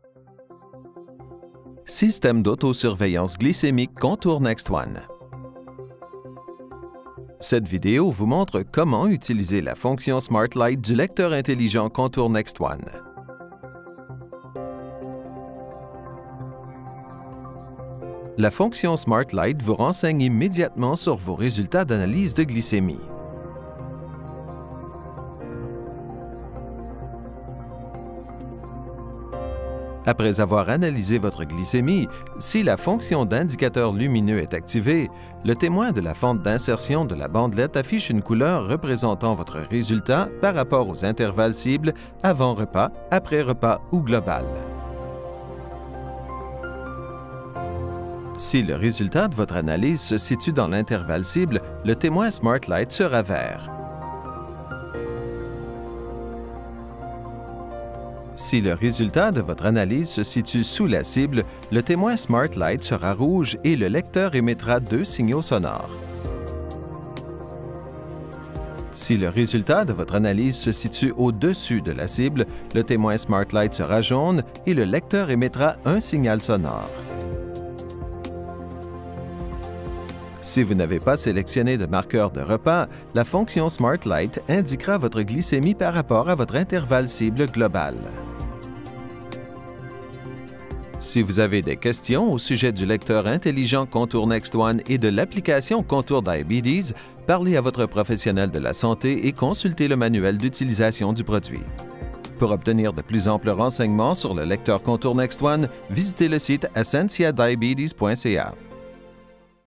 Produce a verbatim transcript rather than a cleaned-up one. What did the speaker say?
Système d'autosurveillance glycémique Contour Next One. Cette vidéo vous montre comment utiliser la fonction Smart Light du lecteur intelligent Contour Next One. La fonction Smart Light vous renseigne immédiatement sur vos résultats d'analyse de glycémie. Après avoir analysé votre glycémie, si la fonction d'indicateur lumineux est activée, le témoin de la fente d'insertion de la bandelette affiche une couleur représentant votre résultat par rapport aux intervalles cibles avant repas, après repas ou global. Si le résultat de votre analyse se situe dans l'intervalle cible, le témoin Smart Light sera vert. Si le résultat de votre analyse se situe sous la cible, le témoin Smart Light sera rouge et le lecteur émettra deux signaux sonores. Si le résultat de votre analyse se situe au-dessus de la cible, le témoin Smart Light sera jaune et le lecteur émettra un signal sonore. Si vous n'avez pas sélectionné de marqueur de repas, la fonction Smart Light indiquera votre glycémie par rapport à votre intervalle cible global. Si vous avez des questions au sujet du lecteur intelligent Contour Next One et de l'application Contour Diabetes, parlez à votre professionnel de la santé et consultez le manuel d'utilisation du produit. Pour obtenir de plus amples renseignements sur le lecteur Contour Next One, visitez le site ascensia diabetes point c a.